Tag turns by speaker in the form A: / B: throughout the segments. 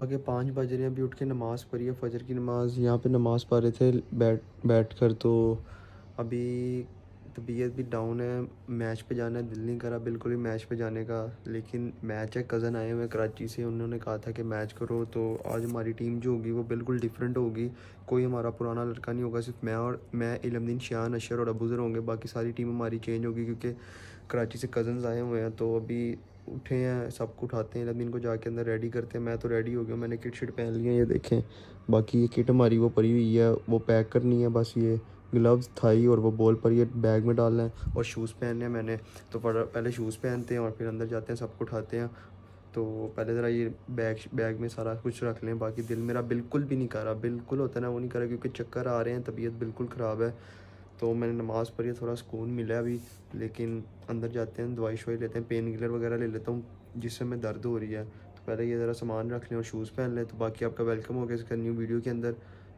A: आगे 5 बज रहे हैं, अभी उठ के नमाज़ पढ़ी है, फजर की नमाज़। यहाँ पे नमाज़ पढ़ रहे थे बैठ कर। तो अभी तबीयत भी डाउन है, मैच पे जाना है, दिल नहीं करा बिल्कुल ही मैच पे जाने का, लेकिन मैच है। कज़न आए हुए कराची से, उन्होंने कहा था कि मैच करो। तो आज हमारी टीम जो होगी वो बिल्कुल डिफरेंट होगी, कोई हमारा पुराना लड़का नहीं होगा, सिर्फ मैं इल्मुद्दीन, शान, अशर और अबूज़र होंगे। बाकी सारी टीम हमारी चेंज होगी क्योंकि कराची से कज़न्स आए हुए हैं। तो अभी उठे हैं, सबको उठाते हैं, इल्मुद्दीन को जाके अंदर रेडी करते हैं। मैं तो रेडी हो गया, मैंने किट शिट पहन ली है, ये देखें। बाकी ये किट हमारी वो पड़ी हुई है, वो पैक करनी है बस। ये ग्लव्स, थाई और वो बॉल पर ये बैग में डालना है, और शूज़ पहनने हैं मैंने। तो पहले शूज़ पहनते हैं और फिर अंदर जाते हैं, सबको उठाते हैं। तो पहले ज़रा ये बैग में सारा कुछ रख लें। बाकी दिल मेरा बिल्कुल भी नहीं कर रहा, बिल्कुल होता है ना वो नहीं कर रहा, क्योंकि चक्कर आ रहे हैं, तबीयत बिल्कुल ख़राब है। तो मैंने नमाज़ पढ़ी, थोड़ा सुकून मिला अभी। लेकिन अंदर जाते हैं, दवाई शवाई लेते हैं, पेन किलर वगैरह ले लेता हूँ जिससे मैं दर्द हो रही है। तो पहले ये ज़रा सामान रख लें और शूज़ पहन लें। तो बाकी आपका वेलकम हो गया इसका न्यू वीडियो के अंदर।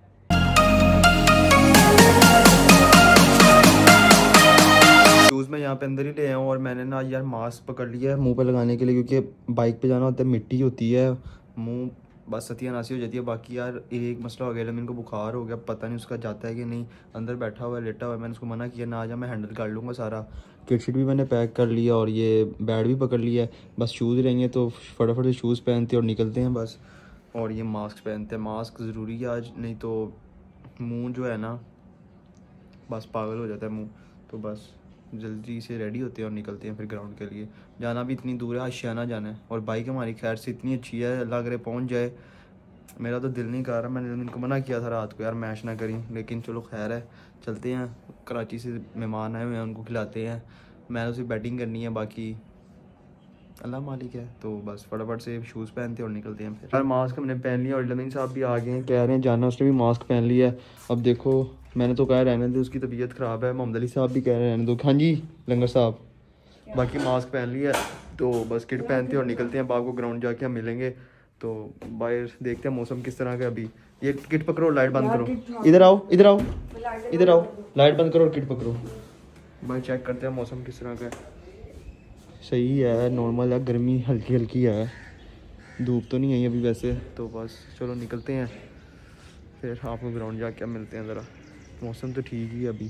A: शूज़ मैं यहाँ पे अंदर ही ले आया हूँ, और मैंने ना यार मास्क पकड़ लिया है मुंह पे लगाने के लिए, क्योंकि बाइक पे जाना होता है, मिट्टी होती है, मुंह बस सत्यानाशी हो जाती है। बाकी यार एक मसला हो गया, इनको बुखार हो गया, पता नहीं उसका जाता है कि नहीं। अंदर बैठा हुआ है, लेटा हुआ है, मैंने उसको मना किया ना, आजा मैं हैंडल कर लूँगा सारा। किट शिट भी मैंने पैक कर लिया और ये बैट भी पकड़ लिया है, बस शूज़ रहेंगे। तो फटाफट से शूज़ पहनते और निकलते हैं बस। और ये मास्क पहनते हैं, मास्क ज़रूरी है आज, नहीं तो मुँह जो है ना बस पागल हो जाता है मुँह। तो बस जल्दी से रेडी होते हैं और निकलते हैं फिर ग्राउंड के लिए। जाना भी इतनी दूर है, आज शाना जाना है, और बाइक हमारी खैर से इतनी अच्छी है, लग रहे पहुंच जाए। मेरा तो दिल नहीं कर रहा, मैंने इनको मना किया था रात को यार मैच ना करी, लेकिन चलो खैर है, चलते हैं। कराची से मेहमान आए हुए हैं, उनको खिलाते हैं। मैंने उसे बैटिंग करनी है, बाकी अल्लाह मालिक है। तो बस फटाफट से शूज़ पहनते और निकलते हैं फिर। यार मास्क हमने पहन लिया और इल्मुद्दीन साहब भी आ गए हैं, कह रहे हैं जाना, उसने भी मास्क पहन लिया है। अब देखो मैंने तो कहा रहने दो, उसकी तबीयत ख़राब है। मोहम्मद अली साहब भी कह रहे हैं रहने दो। हाँ जी लंगर साहब, बाकी मास्क पहन लिया। तो बस किट पहनते और निकलते हैं। बाप को ग्राउंड जाके हम मिलेंगे। तो बाहर देखते हैं मौसम किस तरह का। अभी ये किट पकड़ो, लाइट बंद करो, इधर आओ इधर आओ इधर आओ, लाइट बंद करो और किट पकड़ो। भाई चेक करते हैं मौसम किस तरह का है। सही है, नॉर्मल है, गर्मी हल्की हल्की है, धूप तो नहीं आई अभी वैसे। तो बस चलो निकलते हैं, फिर आपको ग्राउंड जाके मिलते हैं। ज़रा मौसम तो ठीक ही है अभी।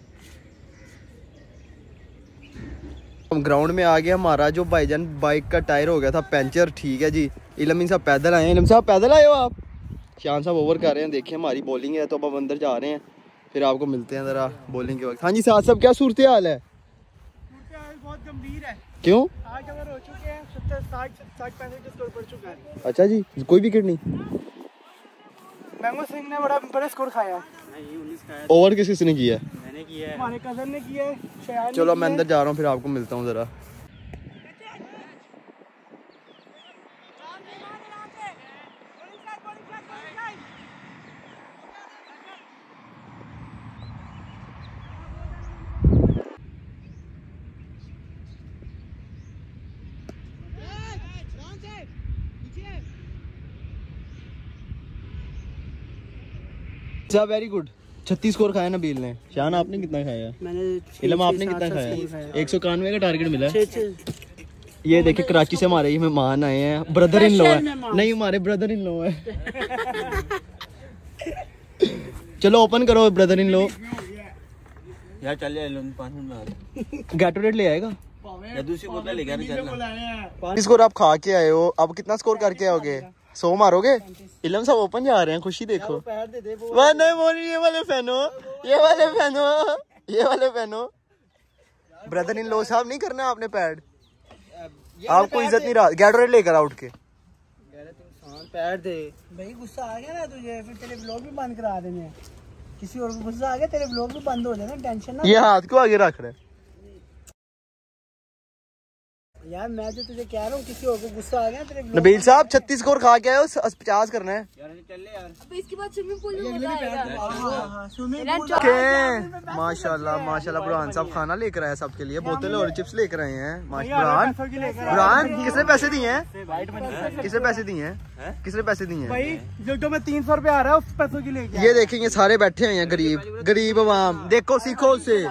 A: हम ग्राउंड में आ गए। हमारा जो भाईजान बाइक का टायर हो गया था पंचर, ठीक है जी। इल्मुद्दीन साहब पैदल आए हैं। इल्म साहब पैदल आए हो आप? शान साहब ओवर कर रहे हैं, देखिए हमारी बॉलिंग है। तो अब हम अंदर जा रहे हैं, फिर आपको मिलते हैं ज़रा बॉलिंग के वक्त। हाँ जी साहब, सब क्या सूरत हाल है?
B: बहुत गंभीर है।
A: क्यों?
B: 8 ओवर हो चुके हैं, 60-65 स्कोर पड़ चुका है।
A: अच्छा जी, कोई विकेट नहीं?
B: मैंगो सिंह ने बड़ा स्कोर खाया।
A: ओवर किस किसने किया है?
B: मैंने किया है, हमारे कजन ने किया है।
A: चलो मैं अंदर जा रहा हूँ, फिर आपको मिलता हूँ ज़रा। अच्छा वेरी गुड। 36 स्कोर खाया नबील ने। शान आपने कितना खाया?
B: मैंने
A: इल्म आपने कितना खाया? 191 का टारगेट मिला।
B: 6।
A: ये देखिए कराची से हमारे ये मेहमान आए हैं, ब्रदर इन लॉ है, नहीं हमारे ब्रदर इन लॉ है। चलो ओपन करो ब्रदर इन लॉ। यार चल जाए 5 मिनट में गैटोरेट ले आएगा या दूसरी बोतल ले गया। स्कोर आप खा के आए हो, अब कितना स्कोर करके आओगे? 100 मारोगे? इल्म साहब ओपन जा रहे हैं, खुशी देखो। वह नहीं बोली, ये वाले फैनो, ये वाले फैनो, ये वाले फैनो। ब्रदर इन लॉ साहब नहीं करना आपने पैड, आपको इज्जत नहीं रहा। गैटोरेट लेकर आउट के
B: पैर दे भाई। गुस्सा आ गया ना तुझे, फिर तेरे ब्लॉग भी बंद करा देने। किसी और को गुस्सा आ गया, तेरे ब्लॉग भी बंद हो जाए ना, टेंशन ना।
A: ये हाथ क्यों आगे रख रहे?
B: यार मैं तो तुझे कह रहा हूँ, किसी और को गुस्सा आ गया तेरे ब्लॉग।
A: नबील साहब 36 स्कोर खा के आए हो, 50 करना है
B: यार चल ले यार।
C: अब इसके बाद स्विमिंग पूल में मजा आएगा।
A: के माशाल्लाह माशाल्लाह। बुरहान साहब खाना लेकर आए सबके लिए, बोतल और चिप्स लेकर आए हैं। बुरहान किसने पैसे दिए हैं? किसने पैसे दिए हैं? किसने पैसे दिए हैं?
B: भाई जो मैं 300 रुपए आ रहा है उस पैसों की लेके।
A: ये देखेंगे सारे बैठे हुए हैं, गरीब अवाम। देखो सीखो उससे।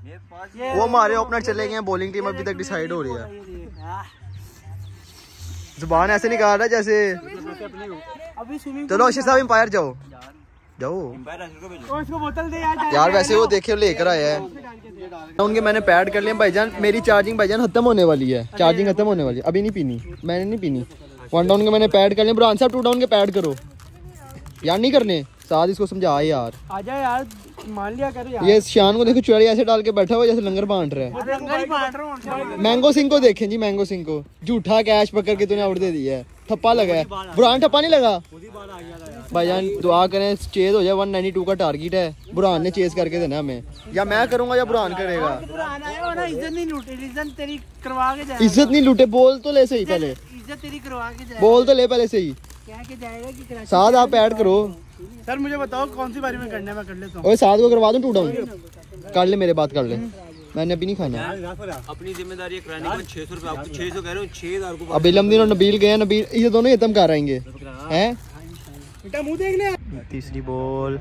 A: वो हमारे ओपनर चले गए हैं, बॉलिंग टीम अभी तक डिसाइड हो रही है। जुबान ऐसे निकाल रहा है जैसे।
B: अभी स्विमिंग
A: चलो अशर साहब एम्पायर जाओ जाओ
B: उसको बोतल दे
A: यार। वैसे वो देखे लेकर आया है उनके। मैंने पैड कर लिया भाईजान। मेरी चार्जिंग भाईजान खत्म होने वाली है। चार्जिंग खत्म होने वाली है। अभी नहीं पीनी, मैंने नहीं पीनी। 1 डाउन के मैंने पैड कर लिया। बुरहान साहब 2 डाउन के पैड करो यार। नहीं करने साथ इसको समझा यार।
B: आजा यार, मान लिया करो यार।
A: ये शान को देखो चुड़ी ऐसे डाल के बैठा हुआ जैसे लंगर बांट रहा है।
B: लंगर ही बांट रहा हूं।
A: मैंगो सिंह को देखें जी, मैंगो सिंह को झूठा कैश पकड़ के तूने आउट दे दिया है। ठप्पा लगा है। बुरहान ठप्पा नहीं लगा भाईजान। दुआ करें चेज हो जाए। 192 का टारगेट है। बुरहान ने चेज करके देना हमें। या मैं करूंगा या बुरहान करेगा।
B: इज्जत नहीं लूटे, इज्जत तेरी करवा के जाएगा।
A: इज्जत नहीं लूटे, बोल तो ले सही पहले।
B: इज्जत तेरी करवा के जाएगा।
A: बोल तो ले पहले सही।
B: क्या के जाएगा कि कराची
A: साथ आप ऐड करो।
B: सर मुझे बताओ कौन सी बारी में करना है, मैं कर लेता हूँ।
A: ओए साथ को करवा दूं 2 डाउन। कर ले मेरे बात कर ले। मैंने अभी नहीं खाना।
D: अपनी जिम्मेदारी कराने को 600 रुपए आपको 600 कह रहे हो 6000 को।
A: अब इलमदीन और नबील गए हैं। नबील ये दोनों खत्म कर आएंगे हैं।
B: बेटा मुंह देख ले।
A: तीसरी बॉल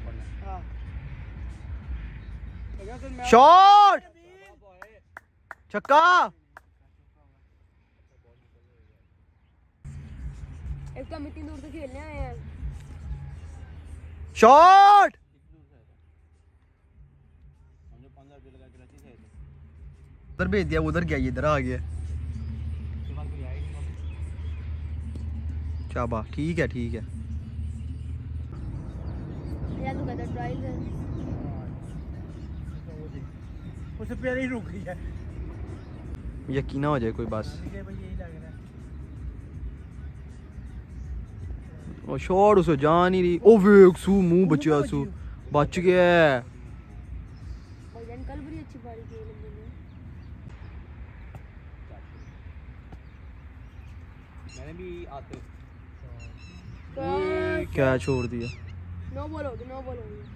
A: शॉट छक्का।
C: एक तो हम इतनी दूर से खेलने आए हैं।
A: शॉट उधर भेज दिया, उधर गया, इधर आ गया। शाबा ठीक है ठीक है।
C: यार तू कहता ट्रायल है।
B: उससे पैर ही रुक गई है।
A: यकीन ना हो जाए कोई बस।
B: यही लग रहा है।
A: ओ शॉट उसे जान ही रही। ओ वेख सू मुंह बचा सू बच गया।
C: भाईजान कल बड़ी अच्छी पारी खेली
D: मैंने भी आते
C: मैंने।
A: क्या छोड़ दिया।
C: 9 बॉल हो गई, 9 बॉल हो गई।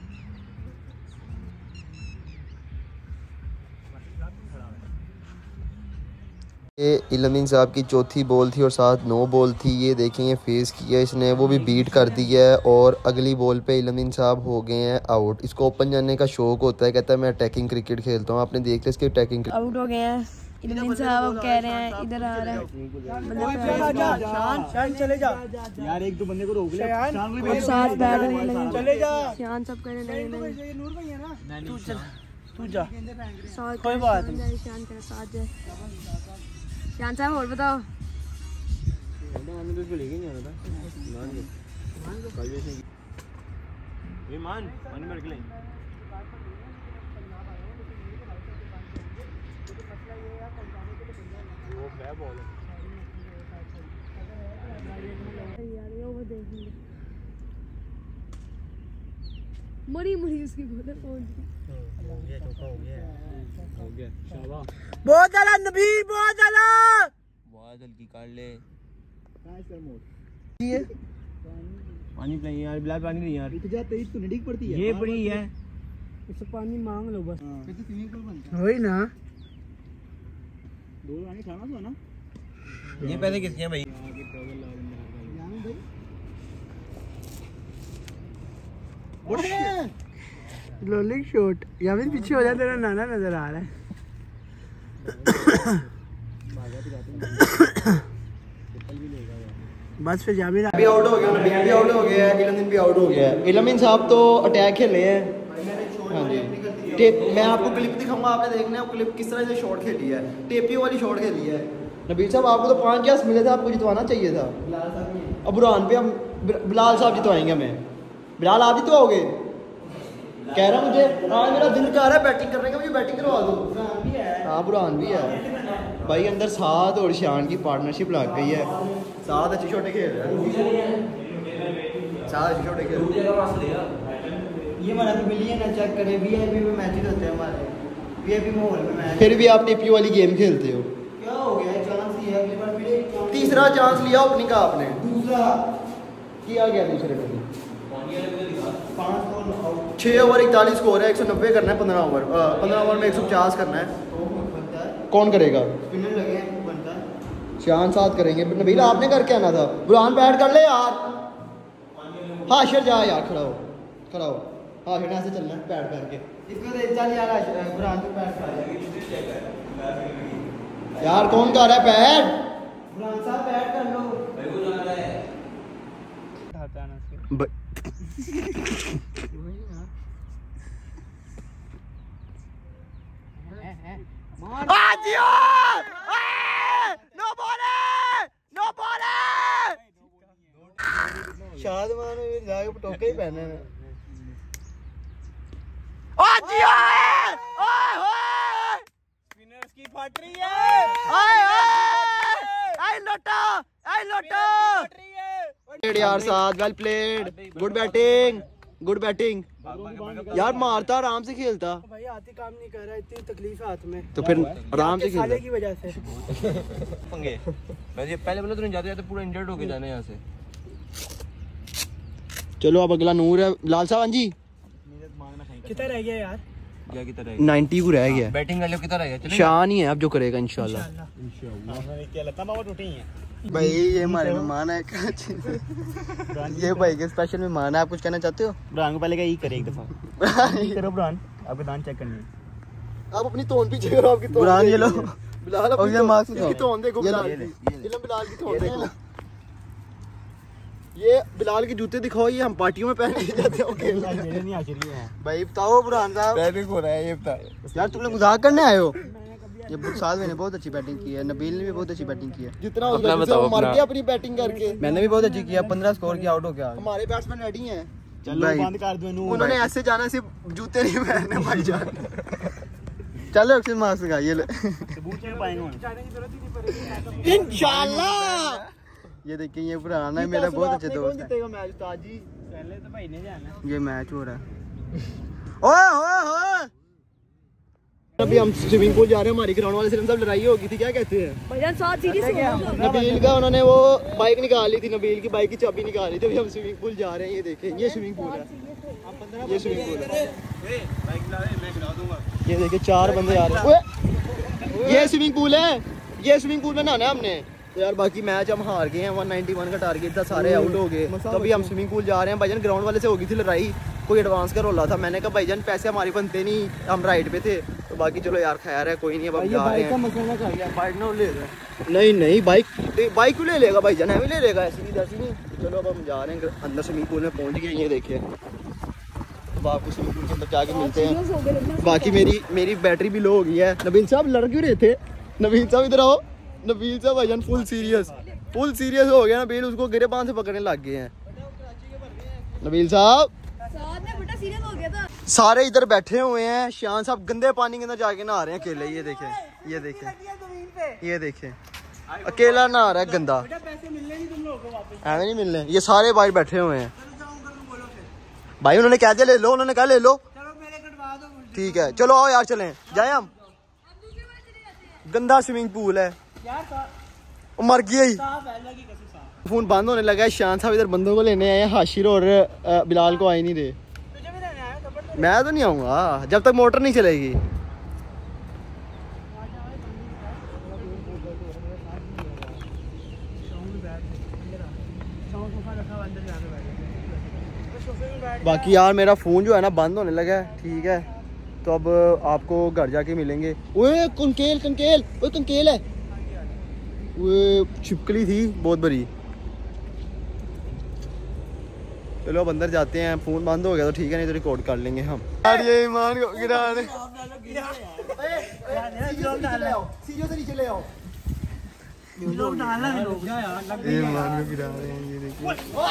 A: ये इलमीन साहब की चौथी बॉल थी और साथ 9 बॉल थी। ये देखेंगे फेस किया इसने, वो भी बीट कर दिया है। और अगली बॉल पे इलमीन साहब हो गए हैं आउट। इसको ओपन जाने का शौक होता है, कहता है मैं अटैकिंग क्रिकेट खेलता हूँ। आपने देख लिया इसके अटैकिंग।
C: आउट हो गए हैं इलमीन साहब। अब कह रहे हैं इधर आ रहा है।
B: शान चले जा यार, एक दो बंदे को रोक ले।
C: अब साथ बैठने लगे।
B: चले जा।
C: शान सब कहने लगे नहीं।
B: ये नूर भाई है ना, तू चल तू जा।
C: साथ
B: कोई बात नहीं।
C: शान के साथ जाए। शान साहब और बताओ। मरी मरी उसकी बोले कौन सी।
B: बहुत ज्यादा नबील, बहुत ज्यादा।
D: बहुत हल्की कर ले।
B: पानी पिलाइए यार, बिलाल पानी नहीं यार। इधर तेरी तो नडीक पड़ती है। ये बड़ी है, उससे पानी मांग लो बस। फिर तो स्विमिंग पूल बनता है। वही ना, 2 पानी खाना तो ना।
D: ये पैसे किसके हैं भाई?
B: Rolling shot. या फिर पीछे हो जाए, तेरा नाना नजर आ रहा है। बस फिर जामिर
A: भी आउट हो गया, नबील भी आउट हो गया, इलमीन भी आउट हो गया। इलमीन साहब तो अटैक खेले हैं। हाँ जी टेप, मैं आपको क्लिप दिखाऊंगा, आपने देखना है वो क्लिप किस तरह से शॉट खेली है। टेपियो वाली शॉट खेली है। नबील साहब आपको तो 5 चांस मिले थे, आपको जितवाना चाहिए था। अब बुरहान पे हम बिलाल साहब जितवाएंगे हमें। बिलाल आप जितवाओगे? कह रहा मुझे आज मेरा दिल कर रहा है बैटिंग करने का, मुझे बैटिंग करवा दो। हाँ बुरहान भी है भाई अंदर। साथ और शान की पार्टनरशिप लग गई है। साथ अच्छे छोटे खेल रहे हैं। साथ अच्छे छोटे खेल रहे हैं। ये हमारा तो मिलिए ना चेक करें। वीआईपी में मैचेस होते हैं हमारे, वीआईपी माहौल में मैच। फिर भी आप टीपी वाली गेम खेलते हो। क्या हो गया? चांस ही है, अगली बार फिर तीसरा चांस लिया ओपनिंग का आपने, दूसरा किया गया दूसरे में। 6 ओवर 41 स्कोर है, 190 करना है। 15 ओवर में 150 करना है। कौन करेगा? स्पिनर लगे हैं, बनता है। शान साथ करेंगे। नबील आपने करके आना था। बुरहान बैट कर ले यार। हाशिर जा यार, खड़ा हो खड़ा हो। हाशिर ऐसे चलना है पैड करके। इसको दे चल यार, बुरहान को पैड कर यार। कौन कर रहा है पैड? बुरहान साहब पैड कर लो। शादमान जाके पटोके ही पहने हैं।
D: स्पिनर्स की फट रही है।
A: यार साथ well played, good batting, good batting. यार मारता आराम से खेलता
B: भाई हाथी काम नहीं कर रहा, इतनी तकलीफ है हाथ में
A: तो फिर आराम से
B: साले
A: खेलता।
B: की वजह से।
D: पंगे मैं पहले बोला तूने जाते जाते पूरा इंजर्ड होके जाना है यहाँ से।
A: चलो अब अगला नूर है। लाल साहब जी
B: कितना रह गया यार?
D: क्या की तरह
A: 90 को रह गया।
D: बैटिंग वाले की तरह है।
A: शान ही है अब जो करेगा इंशाल्लाह। भाई ये हमारे मेहमान है। ये भाई के स्पेशल मेहमान है। आप कुछ कहना चाहते हो?
E: ब्रांड को पहले का ही करे एक दफा करो ब्रांड, आपके दांत चेक करनी है।
A: आप अपनी तोन पीछे करो। आपकी तोन बुरान ये लो बिलाल अपनी तोन देखो। बिलाल की तोन देखो। ये बिलाल के जूते दिखाओ, ये हम पार्टियों में पहन के जाते हैं।
E: मेरे नहीं आश्चर्य है
A: भाई बताओ बुरान साहब
E: बैटिंग हो रहा है ये बता
A: यार, तुम लोग मजाक करने आए हो? ये बुरसाद ने बहुत अच्छी बैटिंग की है, नबील ने भी बहुत अच्छी बैटिंग की है। जितना
D: अपना बताओ,
A: मर
D: अपना।
A: गया अपनी बैटिंग करके। मैंने भी बहुत अच्छी किया, 15 स्कोर किया, आउट हो गया। हमारे बैट्समैन रेडी हैं।
E: चलो बंद कर दो इन्होंने।
A: उन्होंने ऐसे जाना, सिर्फ जूते नहीं पहनने भाईजान। चलो अक्सर मास्क लगा ये
E: सबूत नहीं पाएंगे
A: इंशाल्लाह। ये देखिए ये पुराना है मेरा बहुत अच्छा दोस्त है।
E: मैच उस्ताद जी पहले तो भाई ने जाना।
A: ये मैच हो रहा है। ओए ओए ओए अभी हम स्विमिंग पूल जा रहे हैं। हमारी ग्राउंड वाले से सब लड़ाई हो गई थी, क्या कहते हैं?
C: भैया साथ सीरीज
A: नबील का उन्होंने वो बाइक निकाल ली थी, नबील की बाइक की चाबी निकाल ली थी। अभी हम स्विमिंग पूल जा रहे हैं। ये देखें ये स्विमिंग पूल है, ये स्विमिंग पूल है। ये देखिए 4 बंदे आ रहे हैं। ये स्विमिंग पूल है, ये स्विमिंग पूल में नहाना है हमने। तो यार बाकी मैच हम हार गए हैं। 191 का टारगेट था, सारे आउट हो गए। तो अभी हम स्विमिंग पूल जा रहे हैं। भाईजान ग्राउंड वाले से हो गई थी लड़ाई, कोई एडवांस का रोला था। मैंने कहा भाईजान पैसे हमारे बनते नहीं, हम राइड पे थे। तो बाकी चलो यार खैर है, कोई नहीं। अब हम जा रहे हैं।
E: बाइक ना ले
A: नहीं बाइक क्यों ले लेगा भाईजान? हमें ले लेगा ऐसी नहीं जैसी नहीं। चलो अब हम जा रहे हैं अंदर, स्विमिंग पूल में पहुंच गए। ये देखिए अब आपको स्विमिंग पूल के अंदर जाके मिलते हैं। बाकी मेरी बैटरी भी लो हो गई है। नबील साहब लड़ क्यों रहे थे? नबील साहब इधर आओ। नबील साहब भाईजान फुल सीरियस हो गया। नबील उसको गिरेबान से पकड़ने लग गए हैं। नबील साहब
C: सीरियस हो गया था।
A: सारे इधर बैठे हुए हैं। शान साहब गंदे पानी के अंदर जाके नहा रहे हैं अकेले। ये देखें ये देखें अकेला नहा रहा है गंदा। ऐਵੇਂ नहीं मिलने, ये सारे भाई बैठे हुए हैं। भाई उन्होंने कह दिया ले लो, उन्होंने कहा ले लो। ठीक है चलो आओ यार चलें, जाए हम। गंदा स्विमिंग पूल है, मर गया ही। फोन बंद होने लगा है। शान साहब इधर बंदों को लेने आए हैं। हाशिर और बिलाल को आई नहीं रहे। मैं तो नहीं आऊँगा जब तक मोटर नहीं चलेगी। बाकी यार मेरा फ़ोन जो है ना बंद होने लगा है। ठीक है तो अब आपको घर जाके मिलेंगे। ओए कंकेल है। वो छिपकली थी बहुत बड़ी। चलो अब अंदर जाते हैं। फ़ोन बंद हो गया तो ठीक है, नहीं तो रिकॉर्ड कर लेंगे हम। यार ये ईमान को गिरा दे।
B: लोग डालना है लोग
A: ईमान को गिरा रहे हैं। ये देखिए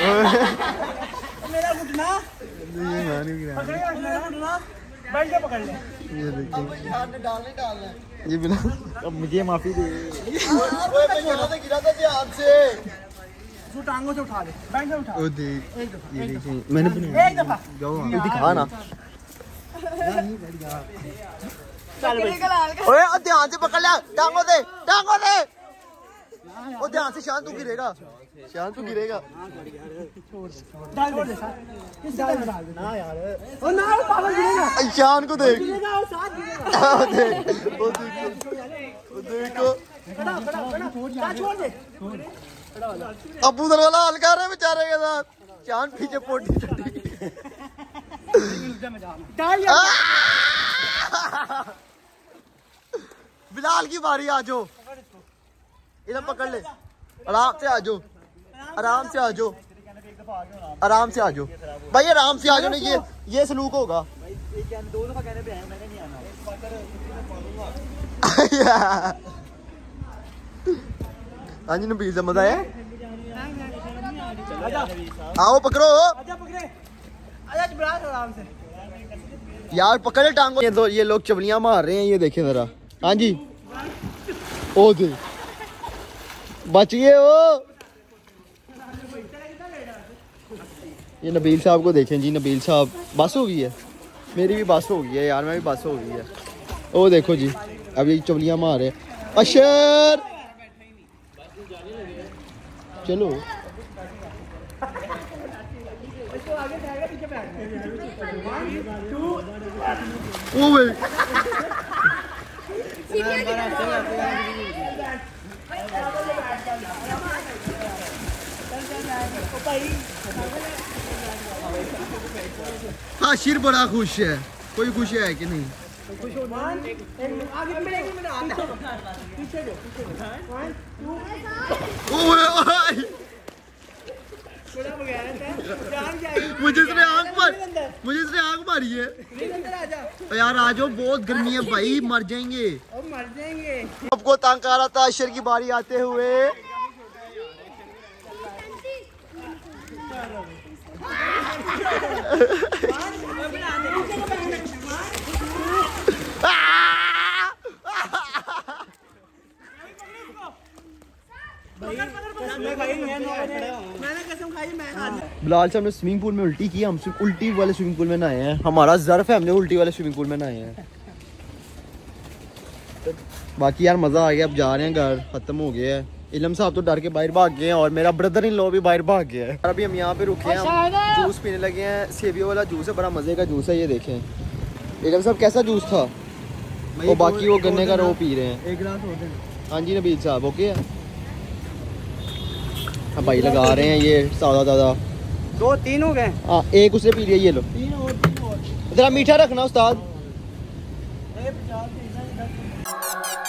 B: मेरा घुटना
A: ईमान को गिरा रहे हैं।
B: मेरा घुटना बैठ के पकड़ ले।
A: ये देखिए ये बिना
E: अब मुझे माफी दे।
A: गिरा था ध्यान से।
B: तू टांगों से उठा ले, बैठ के उठा।
A: ओ देख ये देखिए मैंने
B: एक दफा
A: ये दिखा ना।
C: लाल
A: ओए ध्यान से पकड़ लिया। टांगों दे ओ ध्यान से। शान तू गिरेगा
B: डाल दे साथ। किस डाल दे ना यार। ओ ना पागल गिरेगा।
A: शान को देख।
B: गिरेगा और साथ गिरेगा।
A: देखो
B: छोड़ दे।
A: अबू दर वाला हल कर रहे हैं बेचारे के साथ। शान पीछे पोटी चढ़ी।
B: डाल
A: बिलाल की बारी, आ जाओ इधर पकड़ ले। आराम से आ जाओ। आराम से आ जाओ भाई, आराम से आ जाओ, नहीं ये सलूक होगा।
E: 2 दफा कहने पे आए, मैंने नहीं आना।
A: हाँ जी नबील से मजा है।
B: आजा
A: आओ पकड़ो
B: आजा पकड़े, आजा बरात आराम से।
A: यार, पकड़े टांगो। ये लोग चवलियां मार रहे हैं, ये देखें जरा। हाँ जी, ओ दे बच गए हो। ये नबील साहब को देखें जी, नबील साहब बस हो गई है, मेरी भी बस हो गई है यार, मैं भी बस हो गई है। ओ देखो जी, अब ये चवलियां मार रहे हैं। अशर चलो, ओ भाई आशिर बड़ा खुश है, कोई खुश है कि नहीं? मुझे इसने आंख मारी है यार। आ जाओ, बहुत गर्मी है भाई, मर जाएंगे। सबको तंग आ रहा था, अशर की बारी आते हुए। बिलाल साहब ने स्विमिंग पूल में उल्टी की, हम उल्टी वाले स्विमिंग पूल में नहाए हैं। हमारा ज़र्फ है, हमने उल्टी वाले स्विमिंग पूल में नहाए हैं। बाकी यार मज़ा आ गया। अब जा रहे हैं घर, ख़त्म हो गया है। इलम साहब तो डर के बाहर भाग गए हैं और मेरा ब्रदर इन लॉ भी बाहर भाग गया है। अभी हम यहाँ पे रुके हैं, हम जूस पीने लगे हैं। सेबियो वाला जूस है, बड़ा मज़े का जूस है। ये देखें इलम साहब, कैसा जूस था? वो बाकी वो गन्ने का रो पी रहे हैं।
B: एक गिलास और दे।
A: हाँ जी नबील साहब, ओके है। हाँ भाई लगा रहे हैं ये सादा
B: 2-3 हो गए।
A: हाँ, एक उसने पी लिया, ये लो।
B: 3 और
A: जरा मीठा रखना उस्ताद।